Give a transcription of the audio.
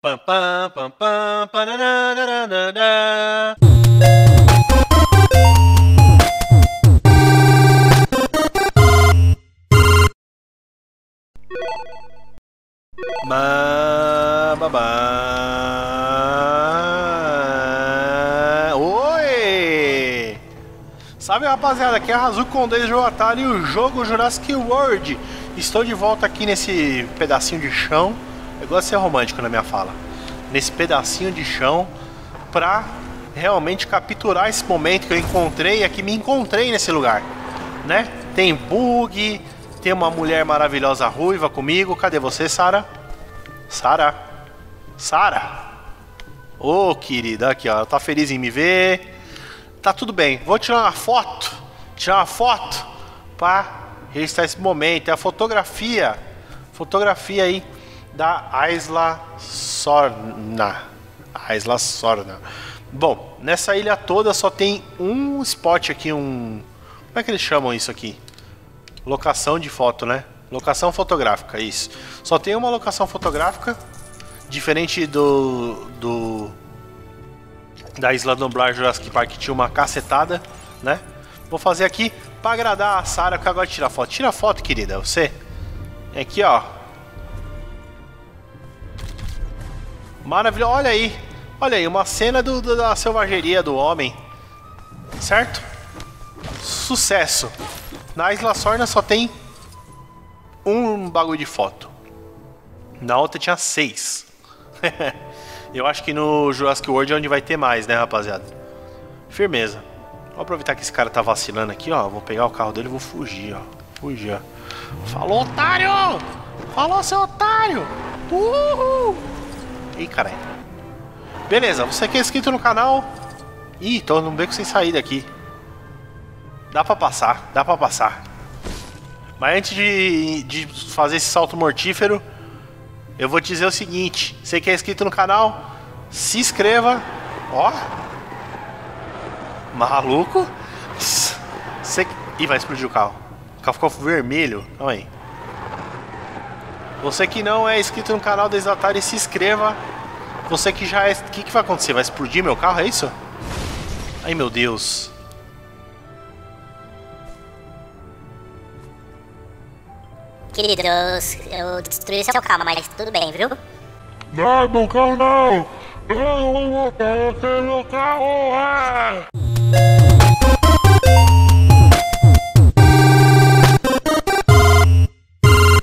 Pam, pam, pam, pam, pananana. Oi! Salve, rapaziada, aqui é a Razuki com o Dejoatari e o jogo Jurassic World. Estou de volta aqui nesse pedacinho de chão. Eu gosto de ser romântico na minha fala. Nesse pedacinho de chão pra realmente capturar esse momento que eu encontrei, é que me encontrei nesse lugar, né? Tem bug, tem uma mulher maravilhosa ruiva comigo. Cadê você, Sarah? Sarah? Sarah? Ô, querida, aqui ó, ela tá feliz em me ver. Tá tudo bem, vou tirar uma foto. Tirar uma foto pra registrar esse momento. É a fotografia. Fotografia aí da Isla Sorna. Isla Sorna. Bom, nessa ilha toda só tem um spot aqui, um... Como é que eles chamam isso aqui? Locação de foto, né? Locação fotográfica, isso. Só tem uma locação fotográfica. Diferente da Isla Nublar Jurassic Park, que tinha uma cacetada, né? Vou fazer aqui pra agradar a Sarah, que agora tira foto. Tira foto, querida, você. Aqui, ó. Maravilhoso, olha aí. Olha aí, uma cena da selvageria do homem. Certo? Sucesso. Na Isla Sorna só tem um bagulho de foto. Na outra tinha 6. Eu acho que no Jurassic World é onde vai ter mais, né, rapaziada? Firmeza. Vou aproveitar que esse cara tá vacilando aqui, ó. Vou pegar o carro dele e vou fugir, ó. Fugir, ó. Falou, otário! Falou, seu otário! Uhul! Ih, caralho. Beleza, você que é inscrito no canal... Ih, tô num beco sem saída aqui. Dá pra passar, dá pra passar. Mas antes de fazer esse salto mortífero, eu vou te dizer o seguinte: você que é inscrito no canal, se inscreva. Ó, maluco. Ih, vai explodir o carro. O carro ficou vermelho. Calma aí. Você que não é inscrito no canal da Atari, se inscreva. Você que já é... O que vai acontecer? Vai explodir meu carro, é isso? Ai, meu Deus. Querido, eu destruí seu carro, mas tudo bem, viu? Não, meu carro não! Eu vou matar você, meu carro!